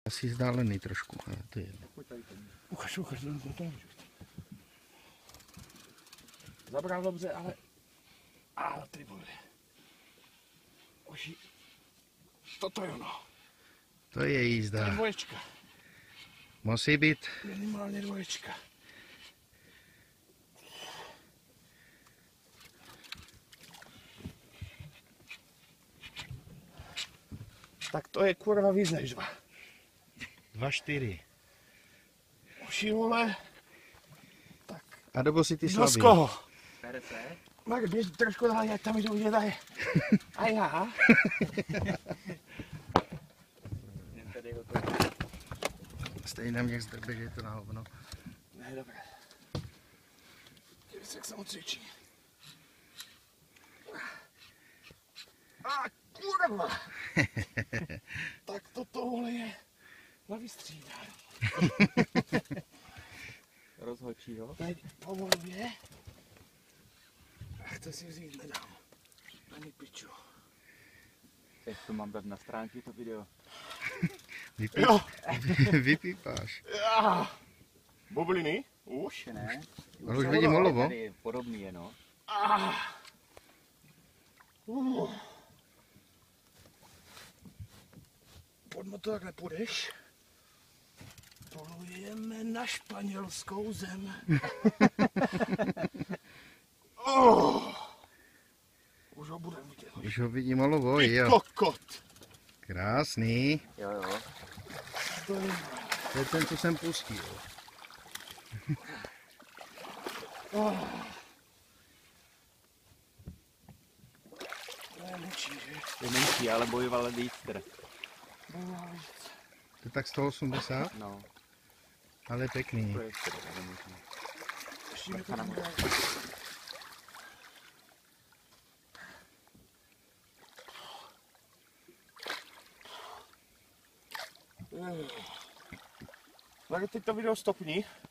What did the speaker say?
Asi vzdálený trošku, ale to je jedno. Ukaž, to. Zabral dobře, ale... A ty vole. Oši. Toto je ono. To je To je jízda. dvoječka. Musí být. Minimálně dvoječka. Tak to je kurva víc než 2. 2,4. Oši vole. A dobu si ty No z slabý. koho? Pere se? Mark, běž trošku dál, ať tam jdou vidět a je. A já? Stejně mě zdrbe, že je to na hovno. Ne, dobré. Dívej se, jak se mu cvičí. A kurva! Tak to tohle je na vystřídání. Rozhodčí ho. Teď povoluje. A chce si vzít, nedám. Ani piču. Jak to mám dát na stránky to video? Jo! Vypípáš. Bubliny? Už? Ne? Ale už vidím olovo. Tady je podobný je, no. Pod motor nepůjdeš? Polujeme na španělskou zem. Už ho budeme vidět. Už ho vidím olovo, Ty jo. kokot! Krásný. Jo. To je ten, co jsem pustil. To je menší, že? Je menší, ale bojoval víc teda. To je tak 180, No. ale pěkný. To je ještě dobré možná. Ještě mi to Pana tam moje. dá. Tak teď to video stopni.